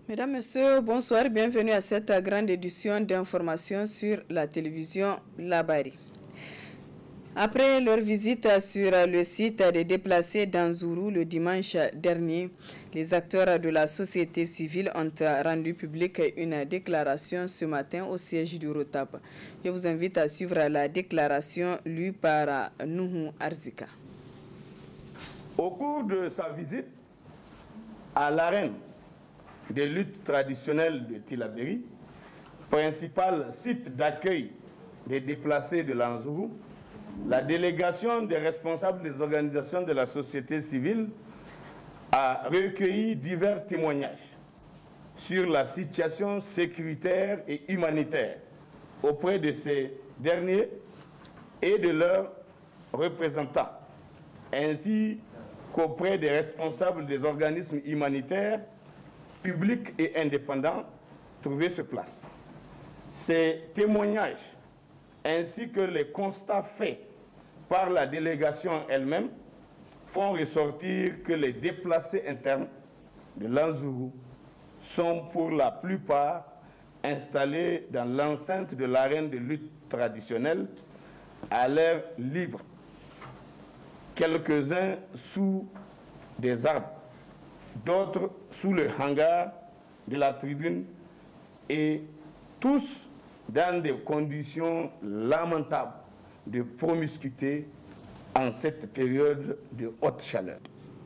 Mesdames, Messieurs, bonsoir, bienvenue à cette grande édition d'information sur la télévision Labari. Après leur visite sur le site des déplacés d'Anzourou le dimanche dernier, les acteurs de la société civile ont rendu publique une déclaration ce matin au siège du ROTAP. Je vous invite à suivre la déclaration lue par Nuhu Arzika. Au cours de sa visite à l'arène des luttes traditionnelles de Tillabéri, principal site d'accueil des déplacés de l'Anzourou, la délégation des responsables des organisations de la société civile a recueilli divers témoignages sur la situation sécuritaire et humanitaire auprès de ces derniers et de leurs représentants, ainsi qu'auprès des responsables des organismes humanitaires publics et indépendants trouvés sur place. Ces témoignages ainsi que les constats faits par la délégation elle-même font ressortir que les déplacés internes de l'Anzourou sont pour la plupart installés dans l'enceinte de l'arène de lutte traditionnelle à l'air libre, quelques-uns sous des arbres, d'autres sous le hangar de la tribune et tous dans des conditions lamentables de promiscuité en cette période de haute chaleur.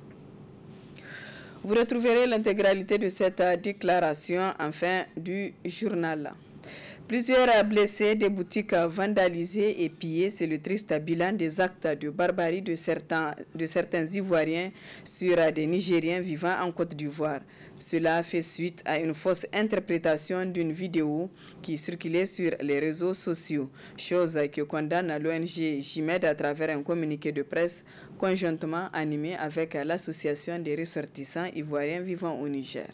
Vous retrouverez l'intégralité de cette déclaration en fin du journal. Plusieurs blessés, des boutiques vandalisées et pillées, c'est le triste bilan des actes de barbarie de certains Ivoiriens sur des Nigériens vivant en Côte d'Ivoire. Cela fait suite à une fausse interprétation d'une vidéo qui circulait sur les réseaux sociaux, chose que condamne l'ONG JIMED à travers un communiqué de presse conjointement animé avec l'association des ressortissants ivoiriens vivant au Niger.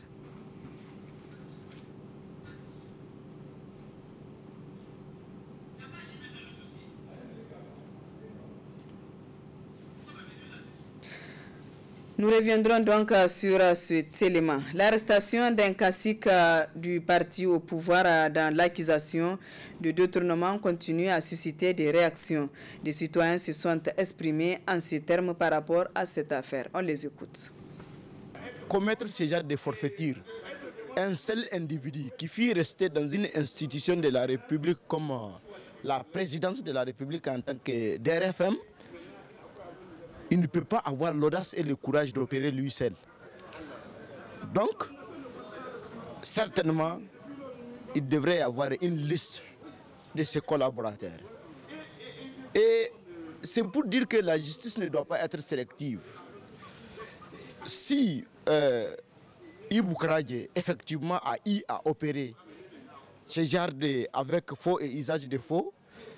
Nous reviendrons donc sur cet élément. L'arrestation d'un cacique du parti au pouvoir dans l'accusation de détournement continue à susciter des réactions. Des citoyens se sont exprimés en ces termes par rapport à cette affaire. On les écoute. Commettre ce genre de forfaiture, un seul individu qui fut resté dans une institution de la République comme la présidence de la République en tant que DRFM, il ne peut pas avoir l'audace et le courage d'opérer lui seul. Donc, certainement, il devrait y avoir une liste de ses collaborateurs. Et c'est pour dire que la justice ne doit pas être sélective. Si Ibou Kradje, effectivement, a opéré ce genre avec faux et usage de faux,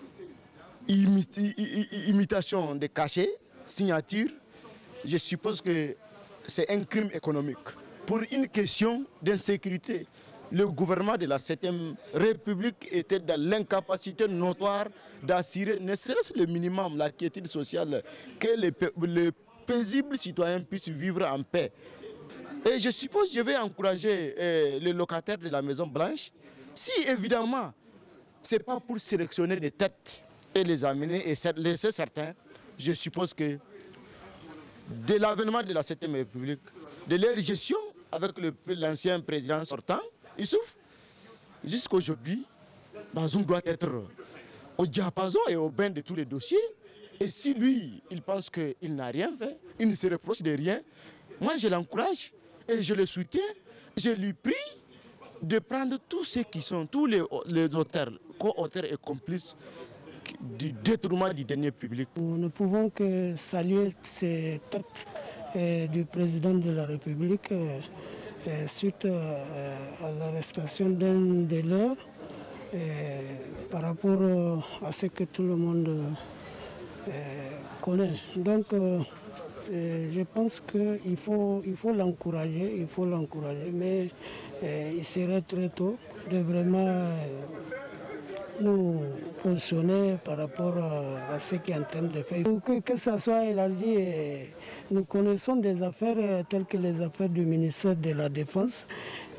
imitation de cachets, signature, je suppose que c'est un crime économique. Pour une question d'insécurité, le gouvernement de la 7e République était dans l'incapacité notoire d'assurer ne serait-ce le minimum, la quiétude sociale, que les paisibles citoyens puissent vivre en paix. Et je suppose que je vais encourager les locataires de la Maison Blanche, si évidemment, ce n'est pas pour sélectionner des têtes et les amener et laisser certains. Je suppose que de l'avènement de la 7e République, de leur gestion avec l'ancien président sortant, Issouf, jusqu'à aujourd'hui, Bazoum doit être au diapason et au bain de tous les dossiers. Et si lui, il pense qu'il n'a rien fait, il ne se reproche de rien, moi je l'encourage et je le soutiens. Je lui prie de prendre tous ceux qui sont, tous les auteurs, co-auteurs et complices du détournement du denier public. Nous ne pouvons que saluer ces actes du président de la République suite à l'arrestation d'un de leurs par rapport à ce que tout le monde connaît. Donc je pense qu'il faut l'encourager, mais il serait très tôt de vraiment nous positionner par rapport à ce qui est en train de faire. Que ça soit élargi, nous connaissons des affaires telles que les affaires du ministère de la Défense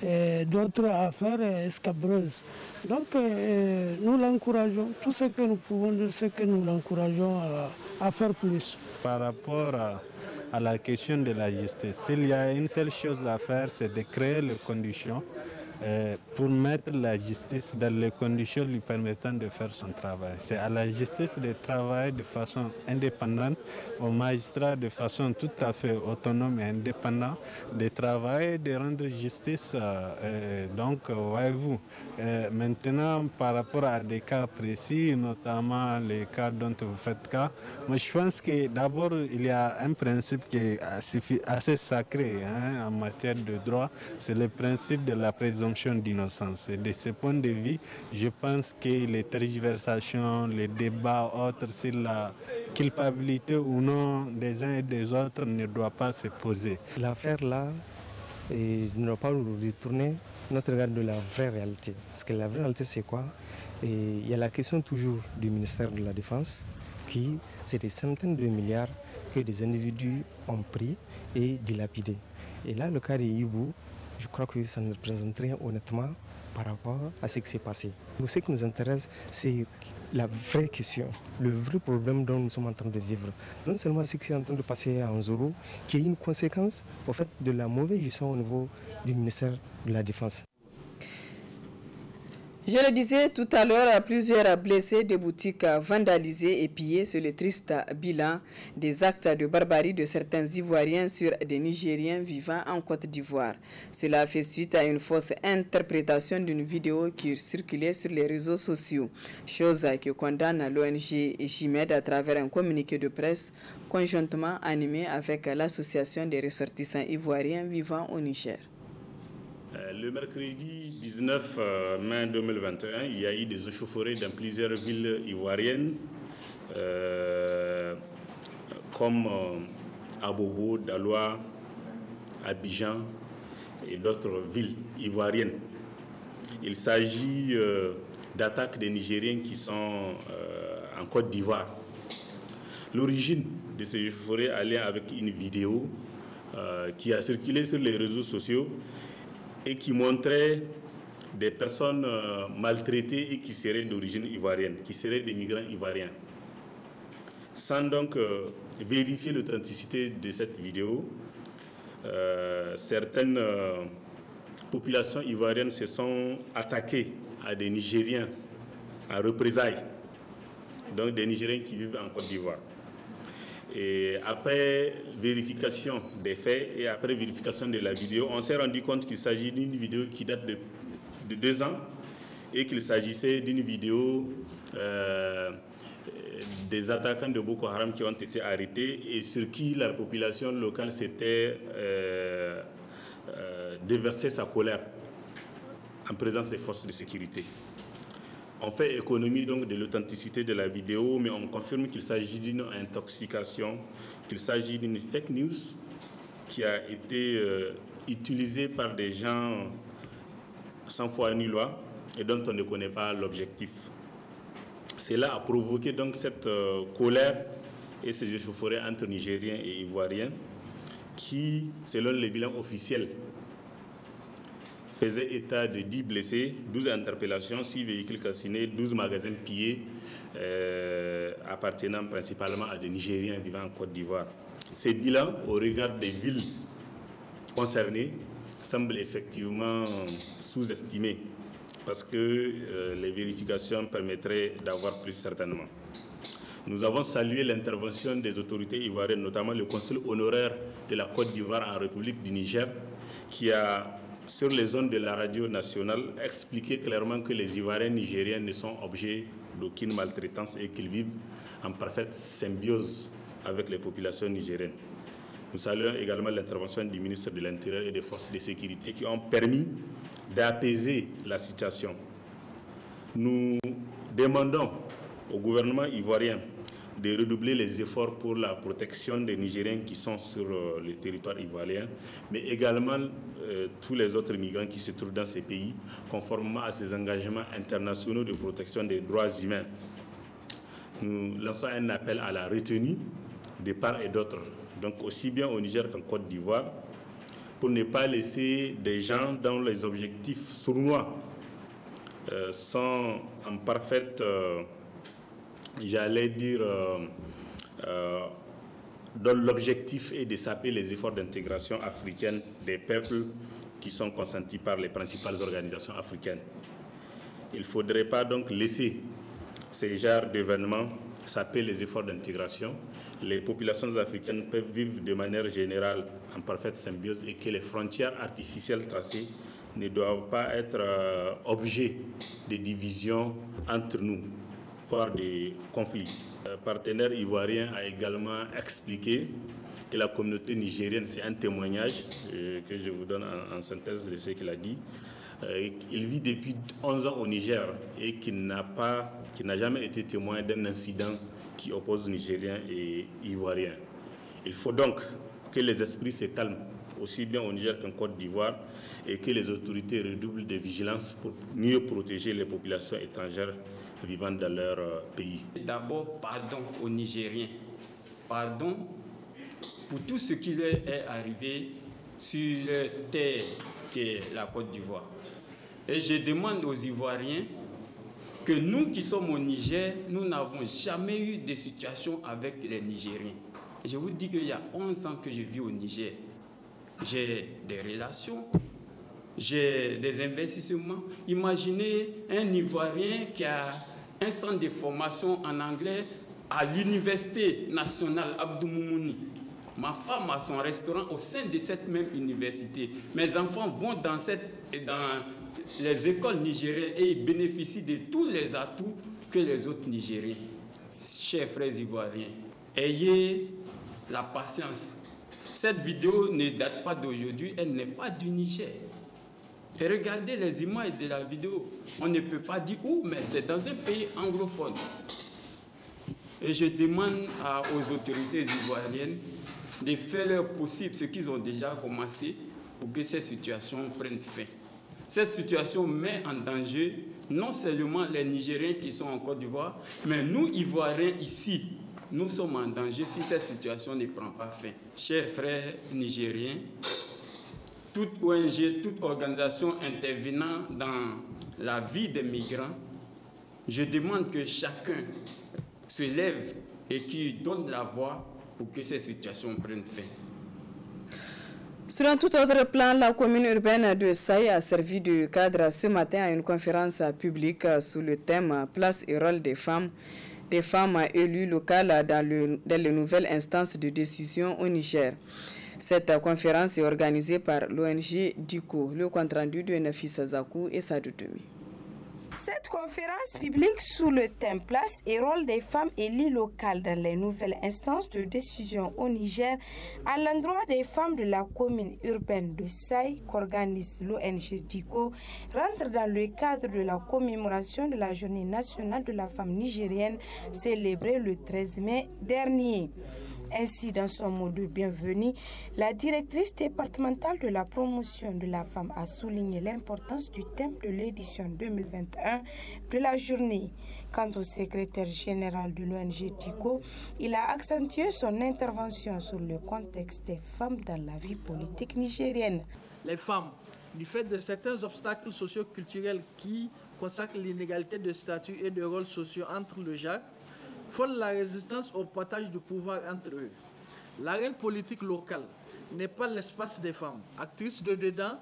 d'autres affaires escabreuses. Donc nous l'encourageons, tout ce que nous pouvons dire, c'est que nous l'encourageons à faire plus. Par rapport à la question de la justice, s'il y a une seule chose à faire, c'est de créer les conditions pour mettre la justice dans les conditions lui permettant de faire son travail. C'est à la justice de travailler de façon indépendante, aux magistrats de façon tout à fait autonome et indépendante, de travailler, de rendre justice. Donc, voyez-vous, maintenant, par rapport à des cas précis, notamment les cas dont vous faites cas, moi je pense que d'abord, il y a un principe qui est assez sacré en matière de droit, c'est le principe de la présomption d'innocence. Et de ce point de vue, je pense que les tergiversations, les débats autres sur la culpabilité ou non des uns et des autres ne doivent pas se poser. L'affaire là ne doit pas nous détourner notre regard de la vraie réalité. Parce que la vraie réalité, c'est quoi? Il y a la question toujours du ministère de la Défense, qui c'est des centaines de milliards que des individus ont pris et dilapidés. Et là, le cas de Ibou, je crois que ça ne représente rien honnêtement par rapport à ce qui s'est passé. Nous, ce qui nous intéresse, c'est la vraie question, le vrai problème dont nous sommes en train de vivre. Non seulement ce qui est en train de passer à Anzuru, qui est une conséquence au fait, de la mauvaise gestion au niveau du ministère de la Défense. Je le disais tout à l'heure, plusieurs blessés, des boutiques vandalisées et pillées, c'est le triste bilan des actes de barbarie de certains Ivoiriens sur des Nigériens vivant en Côte d'Ivoire. Cela fait suite à une fausse interprétation d'une vidéo qui circulait sur les réseaux sociaux, chose que condamne l'ONG JIMED à travers un communiqué de presse conjointement animé avec l'association des ressortissants ivoiriens vivant au Niger. Le mercredi 19 mai 2021, il y a eu des échauffourées dans plusieurs villes ivoiriennes, comme Abobo, Daloa, Abidjan et d'autres villes ivoiriennes. Il s'agit d'attaques des Nigériens qui sont en Côte d'Ivoire. L'origine de ces échauffourées a lien avec une vidéo qui a circulé sur les réseaux sociaux et qui montrait des personnes maltraitées et qui seraient d'origine ivoirienne, qui seraient des migrants ivoiriens. Sans donc vérifier l'authenticité de cette vidéo, certaines populations ivoiriennes se sont attaquées à des Nigériens en représailles, donc des Nigériens qui vivent en Côte d'Ivoire. Et après vérification des faits et après vérification de la vidéo, on s'est rendu compte qu'il s'agit d'une vidéo qui date de 2 ans et qu'il s'agissait d'une vidéo des attaquants de Boko Haram qui ont été arrêtés et sur qui la population locale s'était déversé sa colère en présence des forces de sécurité. On fait économie donc de l'authenticité de la vidéo, mais on confirme qu'il s'agit d'une intoxication, qu'il s'agit d'une fake news qui a été utilisée par des gens sans foi ni loi et dont on ne connaît pas l'objectif. Cela a provoqué donc cette colère et ces échauffourées entre Nigériens et Ivoiriens qui, selon les bilans officiels, faisait état de 10 blessés, 12 interpellations, 6 véhicules calcinés, 12 magasins pillés, appartenant principalement à des Nigériens vivant en Côte d'Ivoire. Ces bilans, au regard des villes concernées, semblent effectivement sous-estimés, parce que les vérifications permettraient d'avoir plus certainement. Nous avons salué l'intervention des autorités ivoiriennes, notamment le consul honoraire de la Côte d'Ivoire en République du Niger, qui a, sur les zones de la radio nationale, expliqué clairement que les Ivoiriens nigériens ne sont objets d'aucune maltraitance et qu'ils vivent en parfaite symbiose avec les populations nigériennes. Nous saluons également l'intervention du ministre de l'Intérieur et des forces de sécurité qui ont permis d'apaiser la situation. Nous demandons au gouvernement ivoirien de redoubler les efforts pour la protection des Nigériens qui sont sur le territoire ivoirien, mais également tous les autres migrants qui se trouvent dans ces pays, conformément à ces engagements internationaux de protection des droits humains. Nous lançons un appel à la retenue de part et d'autre, donc aussi bien au Niger qu'en Côte d'Ivoire, pour ne pas laisser des gens dont les objectifs sournois sont en parfaite, j'allais dire, dont l'objectif est de saper les efforts d'intégration africaine des peuples qui sont consentis par les principales organisations africaines. Il ne faudrait pas donc laisser ces genres d'événements saper les efforts d'intégration. Les populations africaines peuvent vivre de manière générale en parfaite symbiose et que les frontières artificielles tracées ne doivent pas être objet de divisions entre nous, voire de conflits. Le partenaire ivoirien a également expliqué que la communauté nigérienne, c'est un témoignage que je vous donne en synthèse de ce qu'il a dit. Il vit depuis 11 ans au Niger et qu'il n'a jamais été témoin d'un incident qui oppose Nigériens et Ivoiriens. Il faut donc que les esprits se calment, aussi bien au Niger qu'en Côte d'Ivoire, et que les autorités redoublent de vigilance pour mieux protéger les populations étrangères vivant dans leur pays. D'abord, pardon aux Nigériens. Pardon pour tout ce qui leur est arrivé sur leur terre qu'est la Côte d'Ivoire. Et je demande aux Ivoiriens que nous qui sommes au Niger, nous n'avons jamais eu de situation avec les Nigériens. Je vous dis qu'il y a 11 ans que je vis au Niger. J'ai des relations, j'ai des investissements. Imaginez un Ivoirien qui a un centre de formation en anglais à l'Université nationale Abdou Moumouni. Ma femme a son restaurant au sein de cette même université. Mes enfants vont dans les écoles nigériennes et ils bénéficient de tous les atouts que les autres Nigériens. Chers frères ivoiriens, ayez la patience. Cette vidéo ne date pas d'aujourd'hui, elle n'est pas du Niger. Et regardez les images de la vidéo. On ne peut pas dire où, mais c'est dans un pays anglophone. Et je demande aux autorités ivoiriennes de faire leur possible, ce qu'ils ont déjà commencé, pour que ces situations prennent fin. Cette situation met en danger non seulement les Nigériens qui sont en Côte d'Ivoire, mais nous, Ivoiriens, ici, nous sommes en danger si cette situation ne prend pas fin. Chers frères nigériens, toute ONG, toute organisation intervenant dans la vie des migrants, je demande que chacun se lève et qu'il donne la voix pour que ces situations prennent fin. Sur un tout autre plan, la commune urbaine de Saï a servi de cadre ce matin à une conférence publique sous le thème « Place et rôle des femmes élues locales dans les nouvelles instances de décision au Niger ». Cette conférence est organisée par l'ONG DICO. Le compte-rendu de Nafissa Zakou et Sadou Demi. Cette conférence publique sous le thème « Place et rôle des femmes élues locales dans les nouvelles instances de décision au Niger » à l'endroit des femmes de la commune urbaine de Saï qu'organise l'ONG DICO rentre dans le cadre de la commémoration de la Journée nationale de la femme nigérienne célébrée le 13 mai dernier. Ainsi, dans son mot de bienvenue, la directrice départementale de la promotion de la femme a souligné l'importance du thème de l'édition 2021 de la journée. Quant au secrétaire général de l'ONG DICO, il a accentué son intervention sur le contexte des femmes dans la vie politique nigérienne. Les femmes, du fait de certains obstacles socio-culturels qui consacrent l'inégalité de statut et de rôles sociaux entre le genre, font la résistance au partage du pouvoir entre eux. L'arène politique locale n'est pas l'espace des femmes, actrices de dedans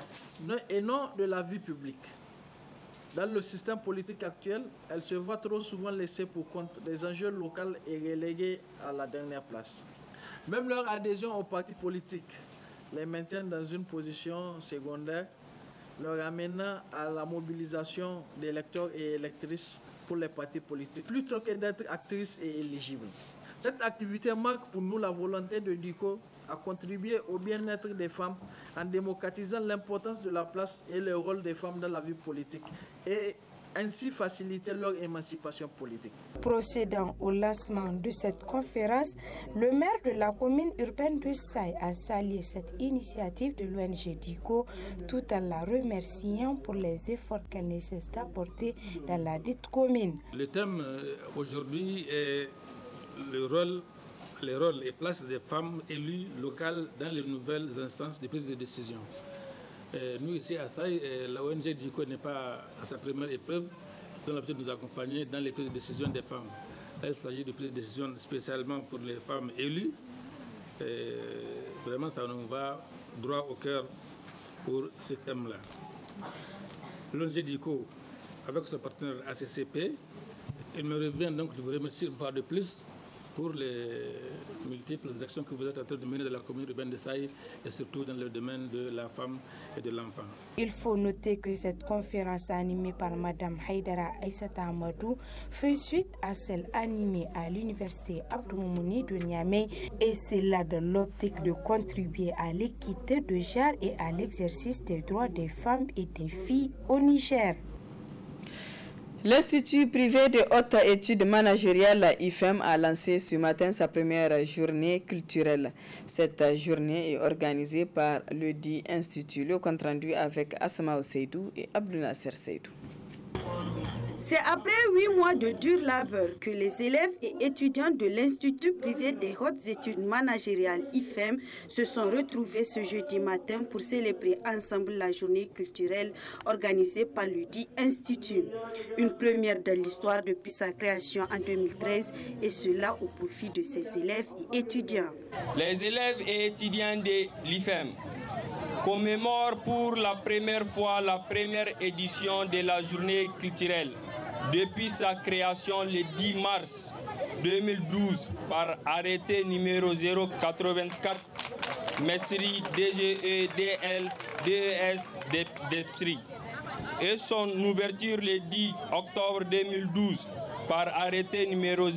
et non de la vie publique. Dans le système politique actuel, elles se voient trop souvent laissées pour compte des enjeux locaux et reléguées à la dernière place. Même leur adhésion aux partis politiques les maintient dans une position secondaire, leur amenant à la mobilisation d'électeurs et électrices pour les partis politiques, plutôt que d'être actrices et éligibles. Cette activité marque pour nous la volonté de DICO à contribuer au bien-être des femmes en démocratisant l'importance de la place et le rôle des femmes dans la vie politique et ainsi faciliter leur émancipation politique. Procédant au lancement de cette conférence, le maire de la commune urbaine de Saï a salué cette initiative de l'ONG DICO tout en la remerciant pour les efforts qu'elle ne cesse d'apporter dans la dite commune. Le thème aujourd'hui est le rôle, les rôles et places des femmes élues locales dans les nouvelles instances de prise de décision. Nous, ici à Saï, la ONG DICO n'est pas à sa première épreuve. Nous avons l'habitude de nous accompagner dans les prises de décision des femmes. Là, il s'agit de prises de décision spécialement pour les femmes élues. Vraiment, ça nous va droit au cœur pour ce thème-là. L'ONG DICO, avec son partenaire ACCP, il me revient donc de vous remercier une fois de plus pour les multiples actions que vous êtes en train de mener dans la commune urbaine de Saï et surtout dans le domaine de la femme et de l'enfant. Il faut noter que cette conférence animée par Mme Haïdara Aïssata Amadou fait suite à celle animée à l'université Abdou Moumouni de Niamey, et c'est là dans l'optique de contribuer à l'équité de genre et à l'exercice des droits des femmes et des filles au Niger. L'Institut privé de haute études managériales IFEM a lancé ce matin sa première journée culturelle. Cette journée est organisée par le dit Institut. Le compte rendu avec Asma Seydou et Abdou Nasser Seydou. C'est après 8 mois de dur labeur que les élèves et étudiants de l'Institut privé des hautes études managériales IFEM se sont retrouvés ce jeudi matin pour célébrer ensemble la journée culturelle organisée par le dit Institut. Une première de l'histoire depuis sa création en 2013, et cela au profit de ses élèves et étudiants. Les élèves et étudiants de l'IFEM commémorent pour la première fois la première édition de la journée culturelle depuis sa création le 10 mars 2012 par arrêté numéro 084 Messri DGE DL DES d'Esprit et son ouverture le 10 octobre 2012 par arrêté numéro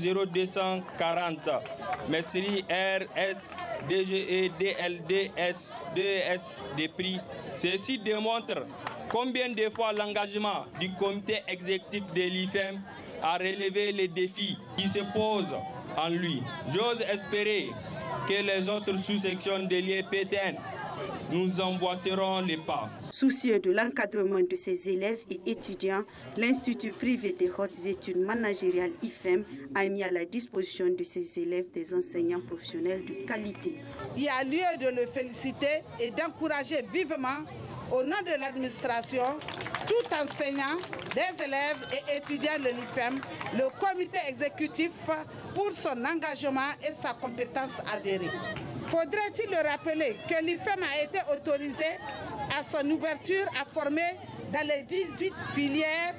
0240 Messri RS DGE DLDS DES des prix. Ceci démontre combien de fois l'engagement du comité exécutif de l'IFEM a relevé les défis qui se posent en lui. J'ose espérer que les autres sous-sections de l'IEPTN nous emboîteront les pas. Soucieux de l'encadrement de ses élèves et étudiants, l'Institut privé des hautes études managériales IFEM a mis à la disposition de ses élèves des enseignants professionnels de qualité. Il y a lieu de le féliciter et d'encourager vivement, au nom de l'administration, tout enseignant, des élèves et étudiants de l'IFEM, le comité exécutif pour son engagement et sa compétence avérée. Faudrait-il le rappeler que l'IFEM a été autorisé à son ouverture à former dans les 18 filières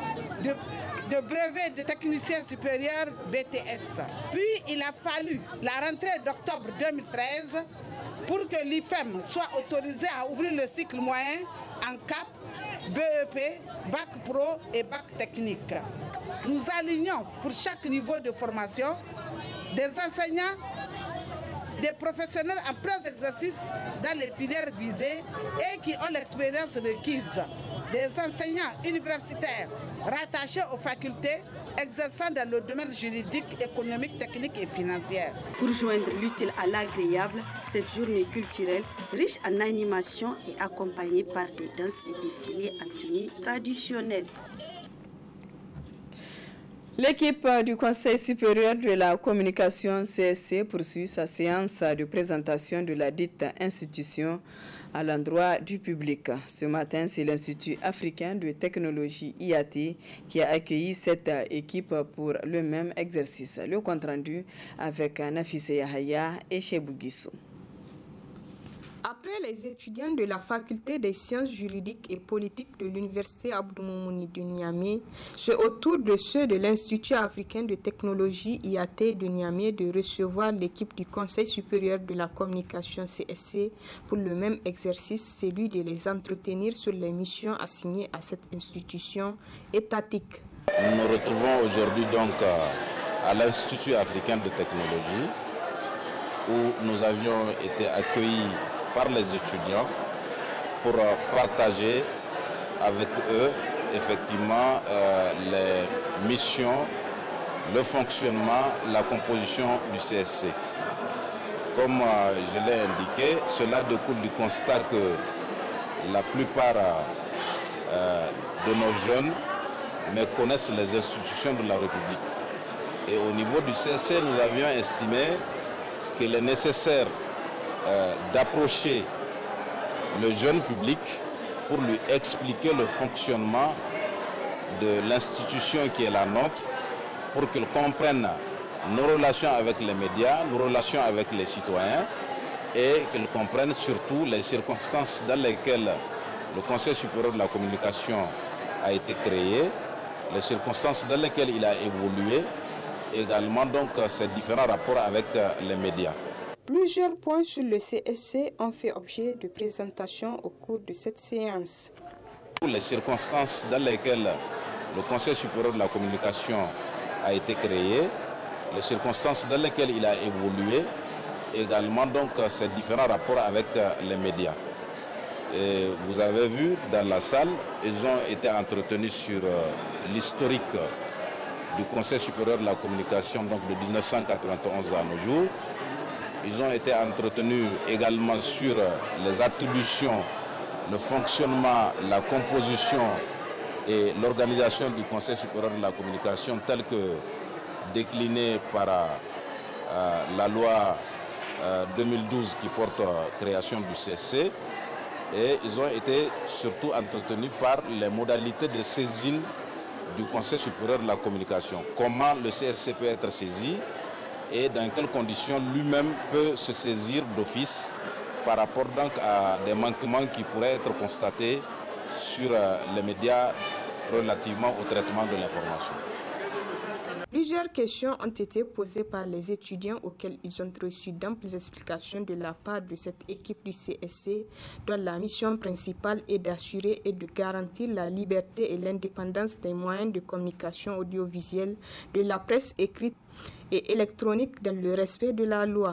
de brevets de techniciens supérieurs BTS. Puis il a fallu la rentrée d'octobre 2013 pour que l'IFEM soit autorisé à ouvrir le cycle moyen en CAP, BEP, Bac Pro et Bac Technique. Nous alignons pour chaque niveau de formation des enseignants, des professionnels en plein exercice dans les filières visées et qui ont l'expérience requise, des enseignants universitaires rattachés aux facultés exerçant dans le domaine juridique, économique, technique et financier. Pour joindre l'utile à l'agréable, cette journée culturelle, riche en animation et accompagnée par des danses et défilés en tenue traditionnelle. L'équipe du Conseil supérieur de la communication CSC poursuit sa séance de présentation de la dite institution à l'endroit du public. Ce matin, c'est l'Institut africain de technologie IAT qui a accueilli cette équipe pour le même exercice. Le compte-rendu avec Nafise Yahaya et Chebou Guissou. Après les étudiants de la faculté des sciences juridiques et politiques de l'université Abdou Moumouni de Niamey, c'est au tour de ceux de l'Institut africain de technologie IAT de Niamey de recevoir l'équipe du Conseil supérieur de la communication CSC pour le même exercice, celui de les entretenir sur les missions assignées à cette institution étatique. Nous nous retrouvons aujourd'hui donc à l'Institut africain de technologie où nous avions été accueillis par les étudiants pour partager avec eux effectivement les missions, le fonctionnement, la composition du CSC. Comme je l'ai indiqué, cela découle du constat que la plupart de nos jeunes méconnaissent les institutions de la République. Et au niveau du CSC, nous avions estimé qu'il est nécessaire d'approcher le jeune public pour lui expliquer le fonctionnement de l'institution qui est la nôtre, pour qu'il comprenne nos relations avec les médias, nos relations avec les citoyens, et qu'il comprenne surtout les circonstances dans lesquelles le Conseil supérieur de la communication a été créé, les circonstances dans lesquelles il a évolué, également donc ses différents rapports avec les médias. Plusieurs points sur le CSC ont fait objet de présentation au cours de cette séance. Les circonstances dans lesquelles le Conseil supérieur de la communication a été créé, les circonstances dans lesquelles il a évolué, également donc ses différents rapports avec les médias. Et vous avez vu dans la salle, ils ont été entretenus sur l'historique du Conseil supérieur de la communication, donc de 1991 à nos jours. Ils ont été entretenus également sur les attributions, le fonctionnement, la composition et l'organisation du Conseil supérieur de la communication tel que décliné par la loi 2012 qui porte création du CSC. Et ils ont été surtout entretenus par les modalités de saisine du Conseil supérieur de la communication. Comment le CSC peut être saisi et dans quelles conditions lui-même peut se saisir d'office par rapport donc à des manquements qui pourraient être constatés sur les médias relativement au traitement de l'information. Plusieurs questions ont été posées par les étudiants auxquels ils ont reçu d'amples explications de la part de cette équipe du CSC, dont la mission principale est d'assurer et de garantir la liberté et l'indépendance des moyens de communication audiovisuelle, de la presse écrite et électronique dans le respect de la loi.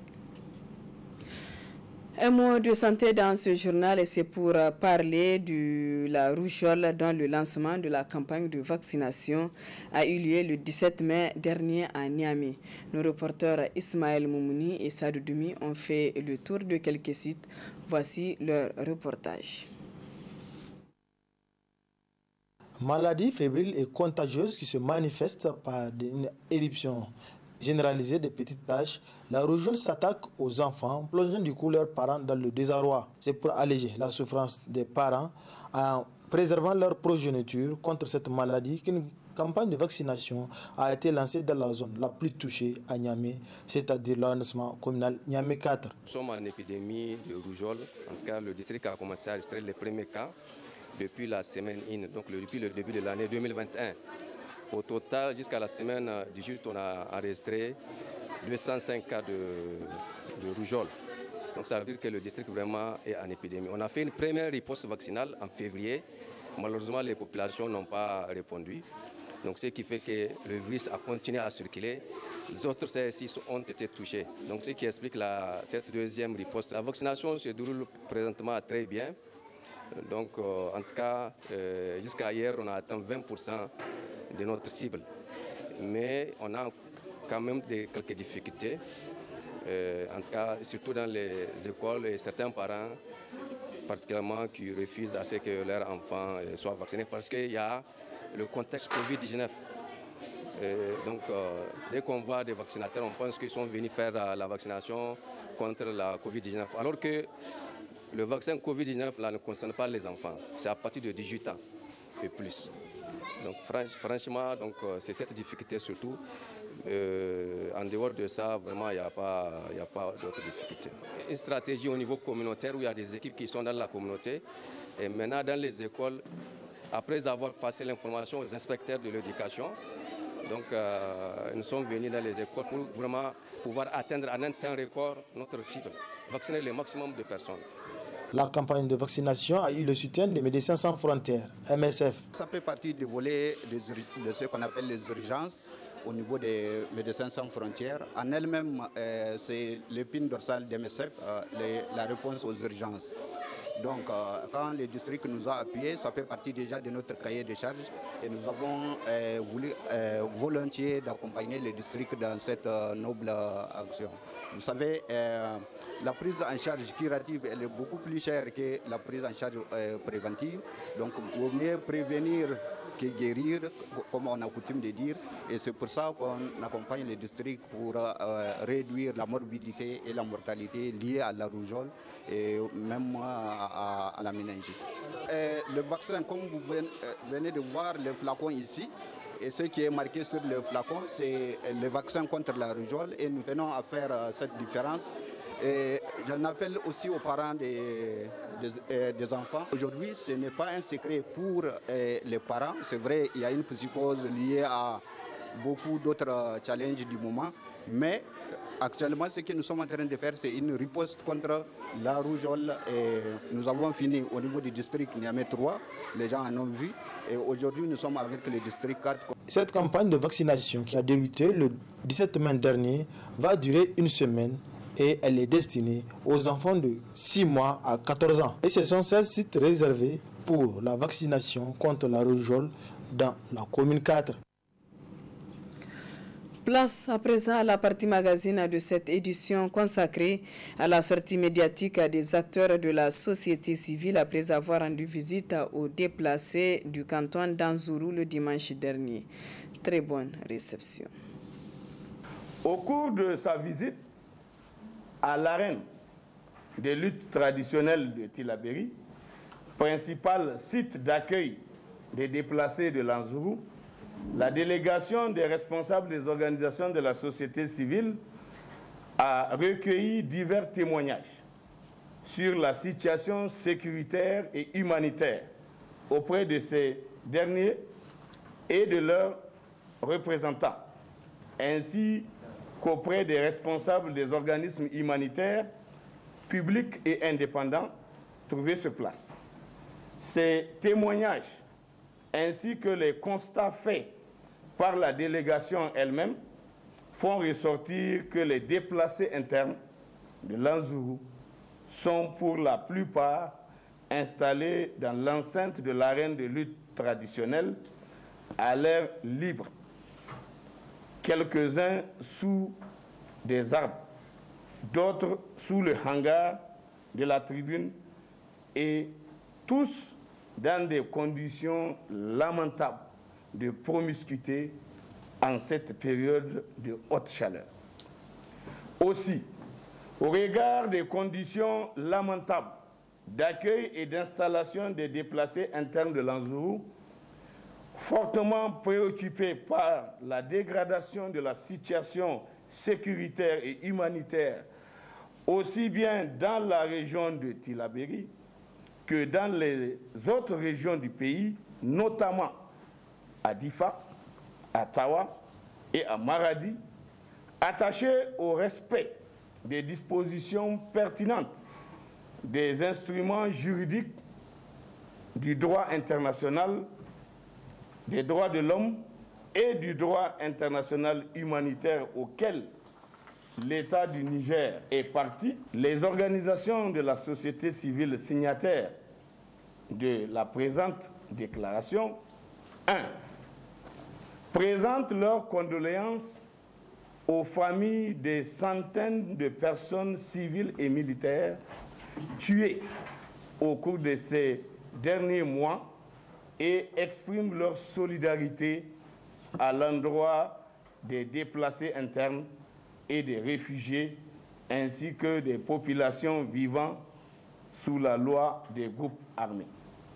Un mot de santé dans ce journal et c'est pour parler de la rougeole dont le lancement de la campagne de vaccination a eu lieu le 17 mai dernier à Niamey. Nos reporters Ismaël Moumouni et Sadou Doumi ont fait le tour de quelques sites. Voici leur reportage. Maladie fébrile et contagieuse qui se manifeste par une éruption généralisée des petites taches, la rougeole s'attaque aux enfants, plongeant du coup leurs parents dans le désarroi. C'est pour alléger la souffrance des parents en préservant leur progéniture contre cette maladie qu'une campagne de vaccination a été lancée dans la zone la plus touchée à Niamey, c'est-à-dire l'arrondissement communal Niamey 4. Nous sommes en épidémie de rougeole. En tout cas, le district a commencé à enregistrer les premiers cas depuis la semaine 1, donc depuis le début de l'année 2021. Au total, jusqu'à la semaine 18, on a enregistré 205 cas de rougeole. Donc ça veut dire que le district vraiment est en épidémie. On a fait une première riposte vaccinale en février. Malheureusement, les populations n'ont pas répondu. Donc ce qui fait que le virus a continué à circuler. Les autres CSI ont été touchés. Donc ce qui explique cette deuxième riposte. La vaccination se déroule présentement très bien. Donc en tout cas, jusqu'à hier, on a atteint 20% de notre cible. Mais on a quand même quelques difficultés, en tout cas surtout dans les écoles et certains parents particulièrement qui refusent à ce que leurs enfants soient vaccinés parce qu'il y a le contexte Covid-19. Donc dès qu'on voit des vaccinateurs, on pense qu'ils sont venus faire la vaccination contre la Covid-19. Alors que le vaccin Covid-19 là, ne concerne pas les enfants, c'est à partir de 18 ans et plus. Donc franchement, c'est cette difficulté surtout. En dehors de ça, vraiment, il n'y a pas d'autres difficultés. Une stratégie au niveau communautaire où il y a des équipes qui sont dans la communauté. Et maintenant, dans les écoles, après avoir passé l'information aux inspecteurs de l'éducation, donc nous sommes venus dans les écoles pour vraiment pouvoir atteindre en un temps record notre cible, vacciner le maximum de personnes. La campagne de vaccination a eu le soutien des Médecins sans frontières, MSF. Ça fait partie du volet de ce qu'on appelle les urgences au niveau des Médecins sans frontières. En elle-même, c'est l'épine dorsale des MSF, la réponse aux urgences. Donc, quand le district nous a appuyés, ça fait partie déjà de notre cahier de charges et nous avons voulu volontiers d'accompagner le district dans cette noble action. Vous savez, la prise en charge curative elle est beaucoup plus chère que la prise en charge préventive. Donc, il vaut mieux prévenir que guérir, comme on a coutume de dire. Et c'est pour ça qu'on accompagne les districts pour réduire la morbidité et la mortalité liées à la rougeole et même à la méningite. Le vaccin, comme vous venez de voir le flacon ici, et ce qui est marqué sur le flacon, c'est le vaccin contre la rougeole et nous tenons à faire cette différence. Et j'en appelle aussi aux parents des enfants. Aujourd'hui, ce n'est pas un secret pour les parents. C'est vrai, il y a une psychose liée à beaucoup d'autres challenges du moment, mais actuellement, ce que nous sommes en train de faire, c'est une riposte contre la rougeole. Et nous avons fini au niveau du district Niamey 3, les gens en ont vu, et aujourd'hui, nous sommes avec le district 4. Cette campagne de vaccination qui a débuté le 17 mai dernier va durer une semaine et elle est destinée aux enfants de 6 mois à 14 ans. Et ce sont 16 sites réservés pour la vaccination contre la rougeole dans la commune 4. Place à présent à la partie magazine de cette édition consacrée à la sortie médiatique des acteurs de la société civile après avoir rendu visite aux déplacés du canton d'Anzourou le dimanche dernier. Très bonne réception. Au cours de sa visite à l'arène des luttes traditionnelles de Tillabéri, principal site d'accueil des déplacés de l'Anzourou, la délégation des responsables des organisations de la société civile a recueilli divers témoignages sur la situation sécuritaire et humanitaire auprès de ces derniers et de leurs représentants, ainsi qu'auprès des responsables des organismes humanitaires, publics et indépendants trouvés sur place. Ces témoignages ainsi que les constats faits par la délégation elle-même font ressortir que les déplacés internes de l'Anzourou sont pour la plupart installés dans l'enceinte de l'arène de lutte traditionnelle à l'air libre, quelques-uns sous des arbres, d'autres sous le hangar de la tribune et tous dans des conditions lamentables de promiscuité en cette période de haute chaleur. Aussi, au regard des conditions lamentables d'accueil et d'installation des déplacés internes de l'Anzourou, fortement préoccupés par la dégradation de la situation sécuritaire et humanitaire, aussi bien dans la région de Tillabéri que dans les autres régions du pays, notamment à Difa, à Tawa et à Maradi, attachés au respect des dispositions pertinentes des instruments juridiques du droit international, des droits de l'homme et du droit international humanitaire auquel l'État du Niger est parti, les organisations de la société civile signataires de la présente déclaration, 1. Présentent leurs condoléances aux familles des centaines de personnes civiles et militaires tuées au cours de ces derniers mois et expriment leur solidarité à l'endroit des déplacés internes et des réfugiés, ainsi que des populations vivant sous la loi des groupes armés.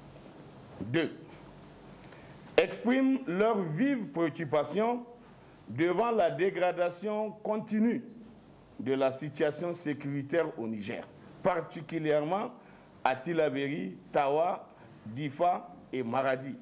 2. Expriment leur vive préoccupation devant la dégradation continue de la situation sécuritaire au Niger, particulièrement à Tillabéri, Tawa, Difa et Maradi,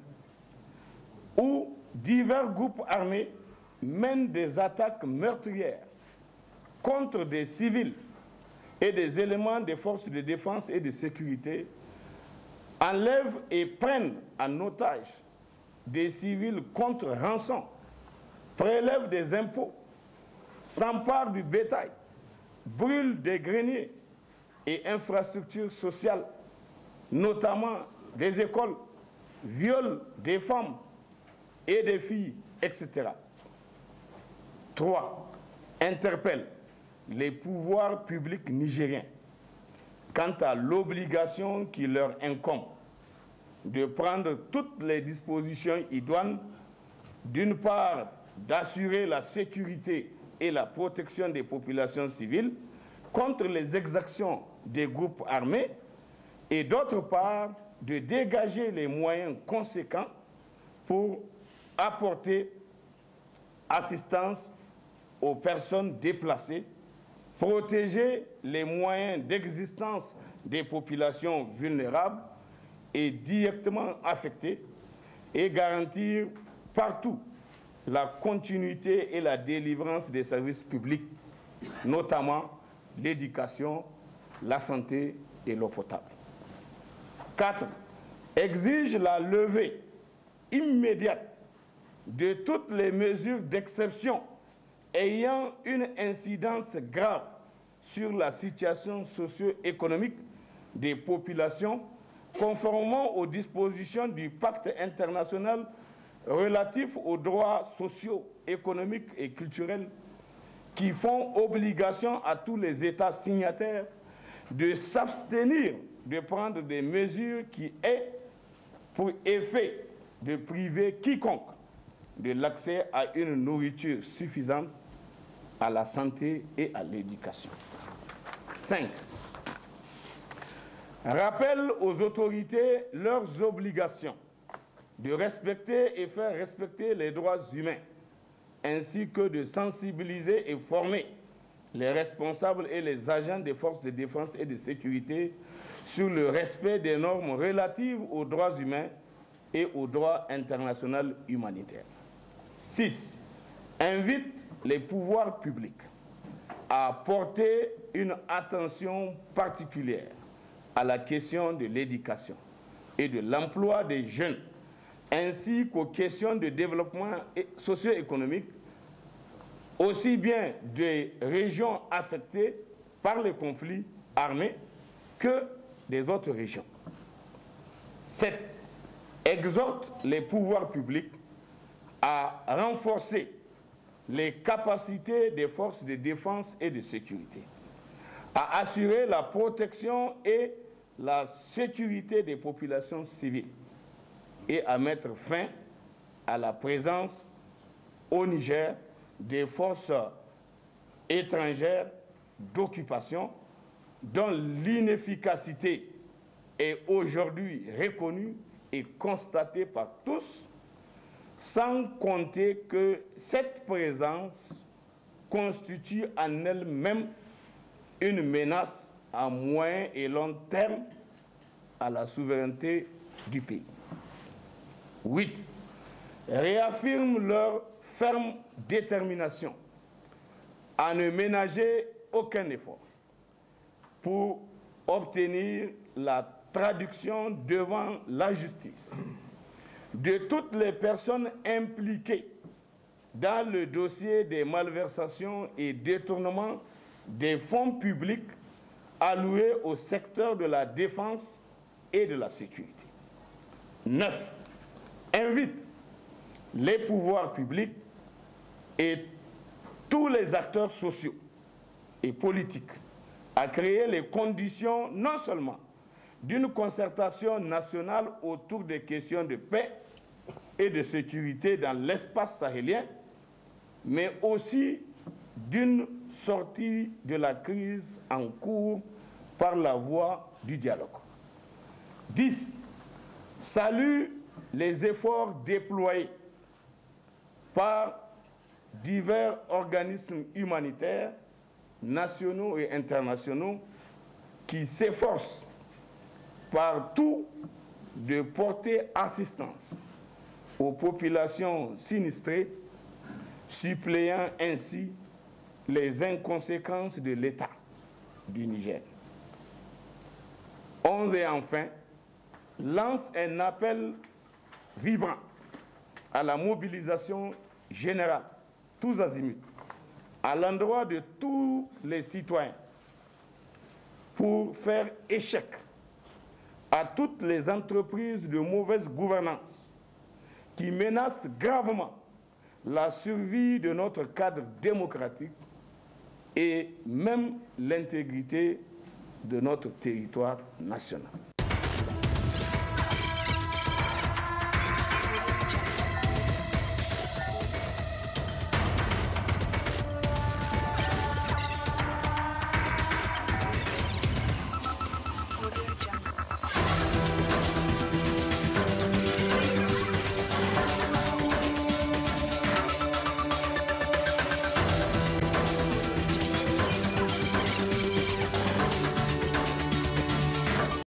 où divers groupes armés mènent des attaques meurtrières contre des civils et des éléments des forces de défense et de sécurité, enlèvent et prennent en otage des civils contre rançon, prélèvent des impôts, s'emparent du bétail, brûlent des greniers et infrastructures sociales, notamment des écoles, violent des femmes et des filles, etc. 3. Interpellent les pouvoirs publics nigériens quant à l'obligation qui leur incombe de prendre toutes les dispositions idoines, d'une part, d'assurer la sécurité et la protection des populations civiles contre les exactions des groupes armés, et d'autre part, de dégager les moyens conséquents pour apporter assistance aux personnes déplacées, protéger les moyens d'existence des populations vulnérables et directement affectées et garantir partout la continuité et la délivrance des services publics, notamment l'éducation, la santé et l'eau potable. 4. Exige la levée immédiate de toutes les mesures d'exception ayant une incidence grave sur la situation socio-économique des populations, conformément aux dispositions du pacte international relatif aux droits sociaux, économiques et culturels qui font obligation à tous les États signataires de s'abstenir de prendre des mesures qui aient pour effet de priver quiconque de l'accès à une nourriture suffisante, à la santé et à l'éducation. 5. Rappelle aux autorités leurs obligations de respecter et faire respecter les droits humains, ainsi que de sensibiliser et former les responsables et les agents des forces de défense et de sécurité sur le respect des normes relatives aux droits humains et au droit international humanitaire. 6. Invite les pouvoirs publics à porter une attention particulière à la question de l'éducation et de l'emploi des jeunes, ainsi qu'aux questions de développement socio-économique, aussi bien des régions affectées par les conflits armés que des autres régions. 7. Exhorte les pouvoirs publics à renforcer les capacités des forces de défense et de sécurité, à assurer la protection et la sécurité des populations civiles et à mettre fin à la présence au Niger des forces étrangères d'occupation dont l'inefficacité est aujourd'hui reconnue et constatée par tous, sans compter que cette présence constitue en elle-même une menace à moyen et long terme à la souveraineté du pays. 8. Réaffirme leur ferme détermination à ne ménager aucun effort pour obtenir la traduction devant la justice de toutes les personnes impliquées dans le dossier des malversations et détournements des fonds publics alloués au secteur de la défense et de la sécurité. 9. Invite les pouvoirs publics et tous les acteurs sociaux et politiques à créer les conditions non seulement d'une concertation nationale autour des questions de paix et de sécurité dans l'espace sahélien, mais aussi d'une sortie de la crise en cours par la voie du dialogue. 10. Salue les efforts déployés par divers organismes humanitaires, nationaux et internationaux, qui s'efforcent partout de porter assistance aux populations sinistrées, suppléant ainsi les inconséquences de l'État du Niger. 11. Et enfin, lance un appel vibrant à la mobilisation générale, tous azimuts, à l'endroit de tous les citoyens, pour faire échec à toutes les entreprises de mauvaise gouvernance qui menacent gravement la survie de notre cadre démocratique et même l'intégrité de notre territoire national.